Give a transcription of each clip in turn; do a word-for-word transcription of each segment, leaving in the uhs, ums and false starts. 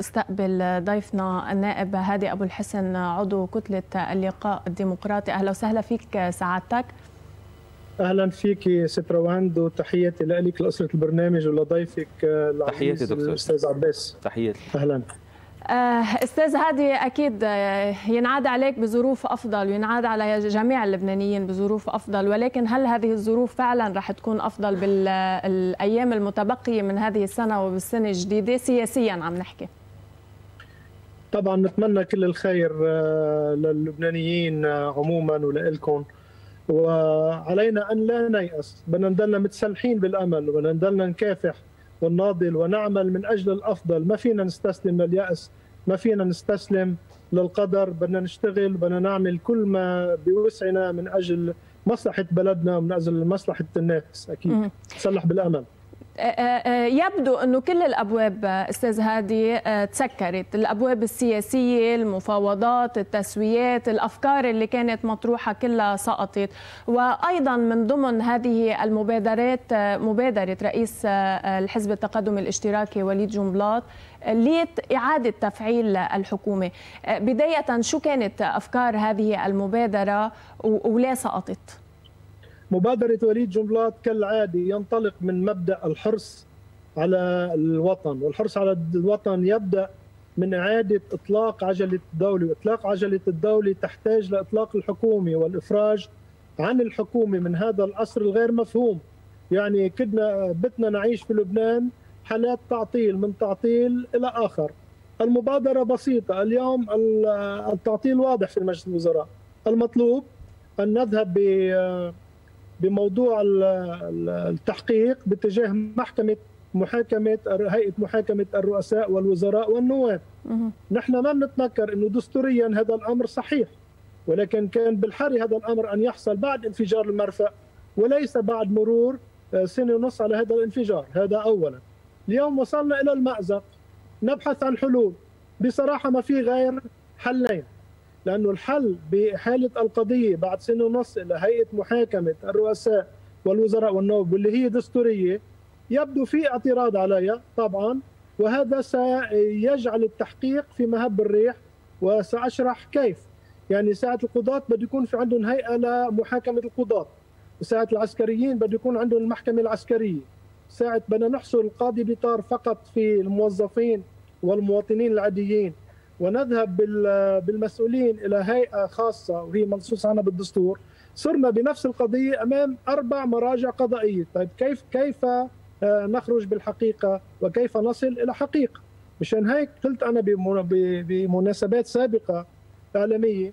استقبل ضيفنا النائب هادي أبو الحسن عضو كتلة اللقاء الديمقراطي. أهلا وسهلا فيك سعادتك. اهلا فيك ست روند، وتحياتي لك لاسره البرنامج ولضيفك العزيز الاستاذ عباس. تحياتي. اهلا. استاذ هادي، اكيد ينعاد عليك بظروف افضل وينعاد على جميع اللبنانيين بظروف افضل، ولكن هل هذه الظروف فعلا رح تكون افضل بالايام المتبقيه من هذه السنه وبالسنه الجديده سياسيا عم نحكي؟ طبعا نتمنى كل الخير للبنانيين عموما ولكم، وعلينا ان لا نيأس، بدنا نضلنا متسلحين بالامل وبدنا نضلنا نكافح ونناضل ونعمل من اجل الافضل. ما فينا نستسلم لليأس، ما فينا نستسلم للقدر، بدنا نشتغل، بدنا نعمل كل ما بوسعنا من اجل مصلحه بلدنا ومن اجل مصلحه الناس. اكيد نسلح بالامل. يبدو أنه كل الأبواب أستاذ هادي تسكرت، الأبواب السياسية، المفاوضات، التسويات، الأفكار اللي كانت مطروحة كلها سقطت، وأيضا من ضمن هذه المبادرات مبادرة رئيس الحزب التقدم الاشتراكي وليد جنبلاط لإعادة تفعيل الحكومة. بداية شو كانت أفكار هذه المبادرة وليه سقطت؟ مبادرة وليد جنبلاط كالعادة ينطلق من مبدأ الحرص على الوطن، والحرص على الوطن يبدأ من إعادة إطلاق عجلة الدولة، وإطلاق عجلة الدولة تحتاج لإطلاق الحكومة والإفراج عن الحكومة من هذا العصر الغير مفهوم. يعني كدنا بدنا نعيش في لبنان حالات تعطيل من تعطيل إلى آخر. المبادرة بسيطة، اليوم التعطيل واضح في مجلس الوزراء، المطلوب أن نذهب ب بموضوع التحقيق باتجاه محكمة محاكمة هيئة محاكمة الرؤساء والوزراء والنواب. نحن ما بنتنكر أنه دستوريا هذا الأمر صحيح، ولكن كان بالحري هذا الأمر أن يحصل بعد انفجار المرفأ وليس بعد مرور سنة ونص على هذا الانفجار. هذا أولا. اليوم وصلنا إلى المأزق، نبحث عن حلول. بصراحة ما في غير حلين، لأنه الحل بإحالة القضية بعد سنة ونص إلى هيئة محاكمة الرؤساء والوزراء والنواب واللي هي دستورية يبدو في اعتراض عليها طبعا، وهذا سيجعل التحقيق في مهب الريح، وسأشرح كيف. يعني ساعة القضاة بده يكون في عندهم هيئة لمحاكمة القضاة، وساعة العسكريين بده يكون عندهم المحكمة العسكرية، ساعة بدنا نحصر القاضي بيطار فقط في الموظفين والمواطنين العاديين، ونذهب بالمسؤولين إلى هيئة خاصة وهي منصوص عنها بالدستور. صرنا بنفس القضية أمام أربع مراجع قضائية. طيب كيف كيف نخرج بالحقيقة وكيف نصل إلى حقيقة؟ مشان هيك قلت أنا بمناسبات سابقة إعلامية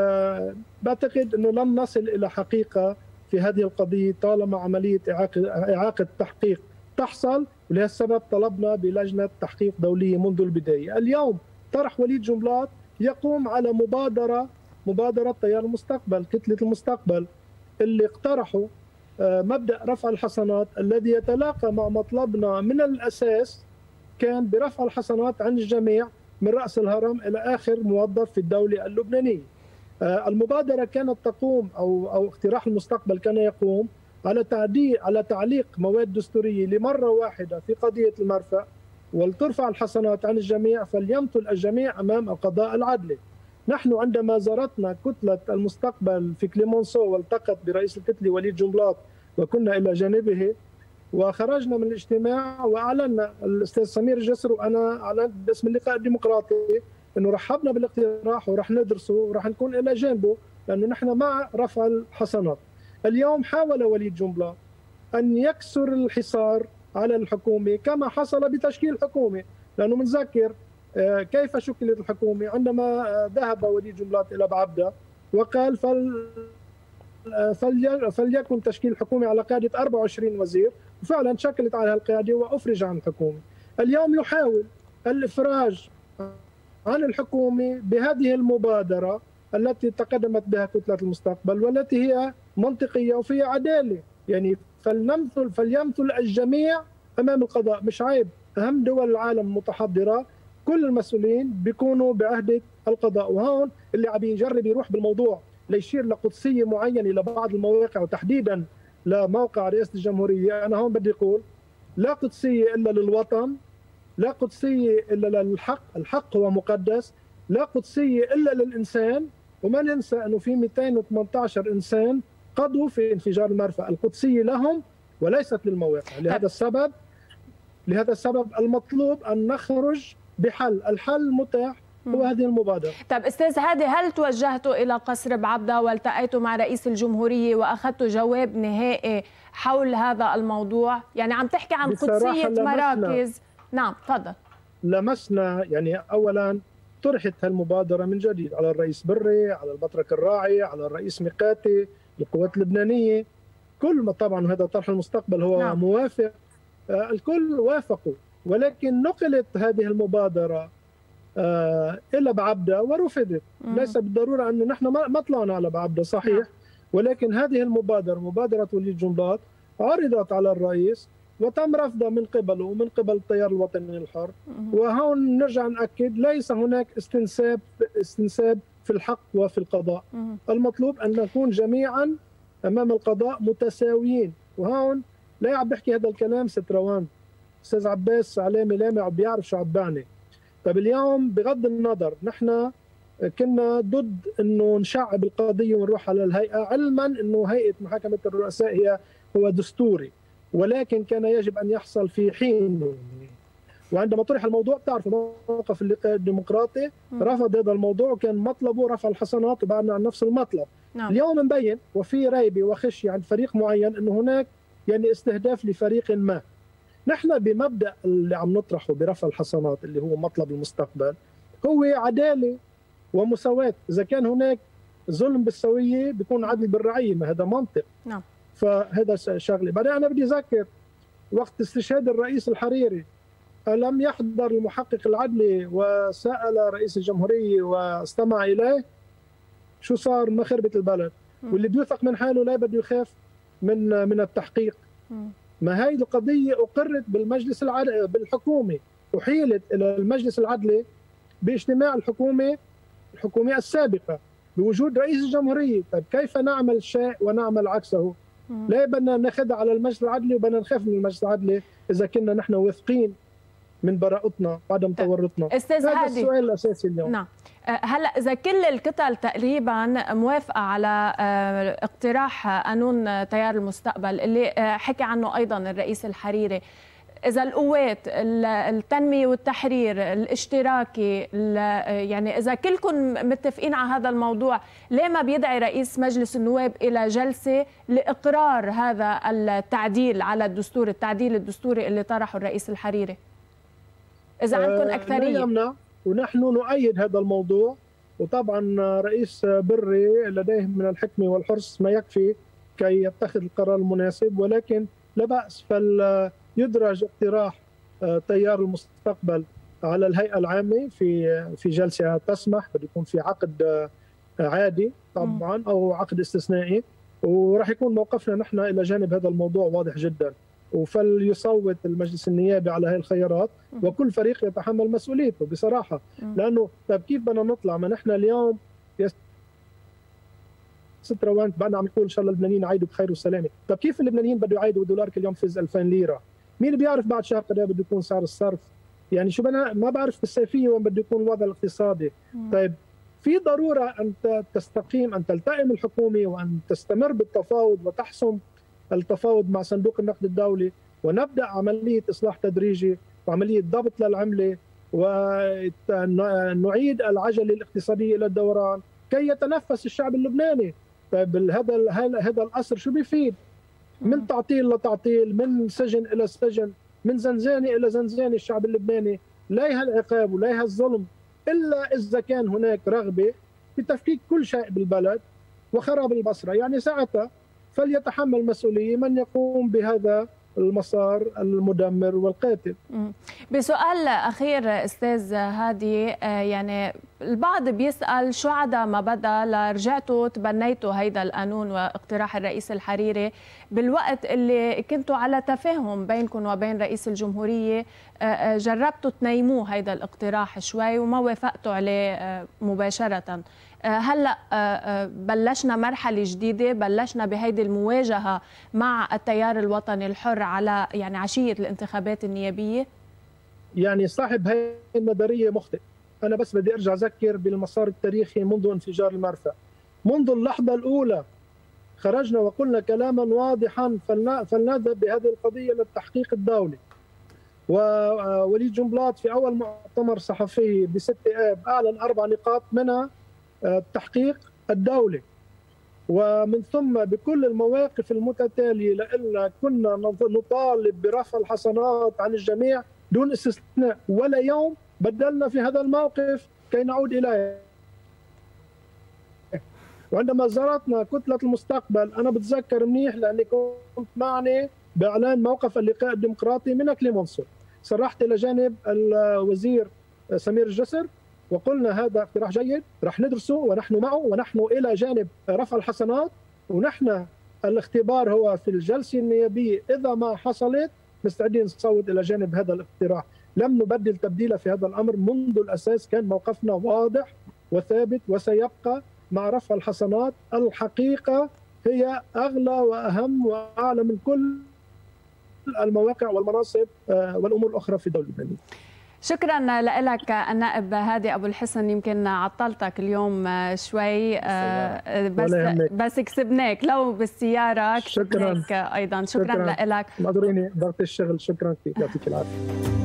بعتقد أنه لن نصل إلى حقيقة في هذه القضية طالما عملية إعاقة تحقيق تحصل، ولهالسبب طلبنا بلجنة تحقيق دولية منذ البداية. اليوم طرح وليد جنبلاط يقوم على مبادرة مبادرة تيار المستقبل، كتلة المستقبل، اللي اقترحوا مبدأ رفع الحصانات الذي يتلاقى مع مطلبنا من الأساس، كان برفع الحصانات عن الجميع من رأس الهرم إلى آخر موظف في الدولة اللبنانية. المبادرة كانت تقوم أو أو اقتراح المستقبل كان يقوم على تعديل على تعليق مواد دستورية لمرة واحدة في قضية المرفأ، ولترفع الحصانات عن الجميع، فليمثل الجميع أمام القضاء العدلي. نحن عندما زارتنا كتلة المستقبل في كليمونسو والتقت برئيس الكتلة وليد جنبلاط وكنا إلى جانبه، وخرجنا من الاجتماع وأعلنا الأستاذ سمير الجسر وأنا أعلنت باسم اللقاء الديمقراطي أنه رحبنا بالاقتراح ورح ندرسه ورح نكون إلى جانبه، لأنه نحن مع رفع الحصانات. اليوم حاول وليد جنبلاط أن يكسر الحصار على الحكومة كما حصل بتشكيل حكومة، لأنه منذكر كيف شكلت الحكومة عندما ذهب وليد جنبلاط إلى بعبدة وقال فل فليكن تشكيل حكومة على قيادة أربعة وعشرين وزير، وفعلا شكلت على القيادة وأفرج عن الحكومة. اليوم يحاول الإفراج عن الحكومة بهذه المبادرة التي تقدمت بها كتلة المستقبل والتي هي منطقية وفيها عدالة. يعني فلنمثل فليمثل الجميع أمام القضاء، مش عيب. أهم دول العالم المتحضرة كل المسؤولين بيكونوا بعهدة القضاء، وهون اللي عم يجرب يروح بالموضوع ليشير لقدسية معينة لبعض المواقع وتحديدا لموقع رئاسة الجمهورية. أنا هون بدي أقول لا قدسية إلا للوطن لا قدسية إلا للحق، الحق هو مقدس، لا قدسية إلا للإنسان. وما ننسى أنه في مئتين وثمانية عشر إنسان قضوا في انفجار المرفأ، القدسية لهم وليست للمواقع. لهذا السبب لهذا السبب المطلوب أن نخرج بحل، الحل المتاح هو هذه المبادرة. طيب أستاذ هادي، هل توجهتوا إلى قصر بعبدة والتقيتوا مع رئيس الجمهورية وأخذتوا جواب نهائي حول هذا الموضوع؟ يعني عم تحكي عن قدسية مراكز. نعم تفضل. لمسنا يعني أولا طرحت هالمبادرة من جديد على الرئيس بري، على البطرك الراعي، على الرئيس ميقاتي، القوات اللبنانية، كل ما طبعا هذا طرح المستقبل هو نعم. موافق، آه الكل وافقوا، ولكن نقلت هذه المبادرة آه إلى بعبدة ورفضت. مم. ليس بالضرورة أنه نحن ما طلعنا على بعبدة صحيح، نعم. ولكن هذه المبادرة مبادرة وليد جنبلاط عرضت على الرئيس وتم رفضها من قبله ومن قبل التيار الوطني الحر. وهون نرجع نأكد ليس هناك استنساب استنساب في الحق وفي القضاء. المطلوب أن نكون جميعا أمام القضاء متساويين. وهون لا عم بحكي هذا الكلام ست روان، أستاذ عباس علامة لامع بيعرف شو عم بعني. طيب اليوم بغض النظر نحن كنا ضد انه نشعب القضيه ونروح على الهيئه، علما انه هيئه محاكمه الرؤساء هي هو دستوري، ولكن كان يجب ان يحصل في حين. وعندما طرح الموضوع بتعرف موقف اللقاء الديمقراطي رفض هذا الموضوع، وكان مطلبه رفع الحصانات وبعدنا عن نفس المطلب. نعم. اليوم مبين وفي ريبه وخشيه عند فريق معين انه هناك يعني استهداف لفريق ما. نحن بمبدا اللي عم نطرحه برفع الحصانات اللي هو مطلب المستقبل هو عداله ومساواة. إذا كان هناك ظلم بالسوية بيكون عدل بالرعية، ما هذا منطق. نعم. فهذا شغلة. بعدين أنا بدي أذكر وقت استشهاد الرئيس الحريري ألم يحضر المحقق العدلي وسأل رئيس الجمهورية واستمع إليه؟ شو صار؟ ما خربت البلد. م. واللي بيوثق من حاله لا بده يخاف من من التحقيق. م. ما هي القضية أقرت بالمجلس العدلي بالحكومة، أحيلت إلى المجلس العدلي باجتماع الحكومة الحكومة السابقة بوجود رئيس الجمهورية. طيب كيف نعمل شيء ونعمل عكسه؟ مم. لا بدنا ناخذها على المجلس العدلي وبدنا نخاف من المجلس العدلي إذا كنا نحن واثقين من براءتنا وعدم تورطنا. أستاذ هذا هادي، السؤال الأساسي اليوم. نعم. هلا إذا كل الكتل تقريبا موافقة على اقتراح قانون تيار المستقبل اللي حكي عنه أيضا الرئيس الحريري، إذا القوات، التنمية والتحرير، الاشتراكي، يعني إذا كلكم متفقين على هذا الموضوع، ليه ما بيدعي رئيس مجلس النواب إلى جلسة لإقرار هذا التعديل على الدستور، التعديل الدستوري اللي طرحه الرئيس الحريري؟ إذا عندكم أكثرية. لا يمنع، ونحن نؤيد هذا الموضوع، وطبعا رئيس بري لديه من الحكمة والحرص ما يكفي كي يتخذ القرار المناسب، ولكن لا بأس فال يدرج اقتراح تيار المستقبل على الهيئة العامة في في جلسة تسمح، بده يكون في عقد عادي طبعا أو عقد استثنائي، وراح يكون موقفنا نحن إلى جانب هذا الموضوع واضح جدا. وفليصوت المجلس النيابي على هذه الخيارات وكل فريق يتحمل مسؤوليته بصراحة. لأنه طيب كيف بدنا نطلع؟ ما نحن اليوم ست روان بعدنا عم نقول ان شاء الله اللبنانيين يعيدوا بخير وسلامه. طيب كيف اللبنانيين بده يعيدوا والدولار كل يوم فز ألفين ليره؟ مين بيعرف بعد شهر قد ايه بده يكون سعر الصرف؟ يعني شو بدنا ما بعرف بالصيفيه وين بده يكون الوضع الاقتصادي. مم. طيب في ضروره ان تستقيم، ان تلتئم الحكومه وان تستمر بالتفاوض وتحسم التفاوض مع صندوق النقد الدولي، ونبدا عمليه اصلاح تدريجي وعمليه ضبط للعمله ونعيد العجله الاقتصاديه الى الدوران كي يتنفس الشعب اللبناني. طيب هذا هذا القصر شو بيفيد؟ من تعطيل لتعطيل، من سجن الى سجن، من زنزانه الى زنزانه. الشعب اللبناني لا يهالعقاب ولا يهالظلم الا اذا كان هناك رغبه بتفكيك كل شيء بالبلد وخراب البصره. يعني ساعتها فليتحمل مسؤوليه من يقوم بهذا المسار المدمر والقاتل. بسؤال أخير أستاذ هادي، يعني البعض بيسأل شو عدا ما بدا لرجعتوا تبنيتوا هيدا القانون واقتراح الرئيس الحريري بالوقت اللي كنتوا على تفاهم بينكم وبين رئيس الجمهورية، جربتوا تنيموه هيدا الاقتراح شوي وما وافقتوا عليه مباشرة. هلا بلشنا مرحله جديده، بلشنا بهيدي المواجهه مع التيار الوطني الحر على يعني عشيه الانتخابات النيابيه. يعني صاحب هذه النظريه مخطئ. انا بس بدي ارجع اذكر بالمسار التاريخي منذ انفجار المرفأ. منذ اللحظه الاولى خرجنا وقلنا كلاما واضحا فلنذهب بهذه القضيه للتحقيق الدولي. ووليد جنبلاط في اول مؤتمر صحفي بستة اب اعلن اربع نقاط منها التحقيق الدولي. ومن ثم بكل المواقف المتتاليه لنا كنا نطالب برفع الحصانات عن الجميع دون استثناء، ولا يوم بدلنا في هذا الموقف كي نعود اليه. وعندما زارتنا كتله المستقبل انا بتذكر منيح لاني كنت معني باعلان موقف اللقاء الديمقراطي من كليمنسو، صرحت الى جانب الوزير سمير الجسر وقلنا هذا اقتراح جيد رح ندرسه ونحن معه ونحن الى جانب رفع الحصانات، ونحن الاختبار هو في الجلسه النيابيه اذا ما حصلت مستعدين نصوت الى جانب هذا الاقتراح. لم نبدل تبديلا في هذا الامر، منذ الاساس كان موقفنا واضح وثابت وسيبقى مع رفع الحصانات. الحقيقه هي اغلى واهم واعلى من كل المواقع والمناصب والامور الاخرى في الدوله اللبنانيه. شكرا لك النائب هادي ابو الحسن، يمكن عطلتك اليوم شوي بس بس كسبناك لو بالسياره. شكرا ايضا شكرا, شكرا لك. معذوريني ضغط الشغل. شكرا كثير، يعطيك العافيه.